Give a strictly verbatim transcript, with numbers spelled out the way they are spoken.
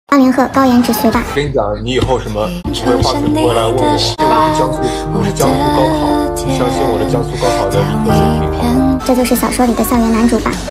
八零后高颜值学霸。 跟你讲，你以后什么不会画图过来问我，对吧？江苏，我是江苏高考，你相信我的江苏高考的理科水平。 这就是小说里的校园男主吧。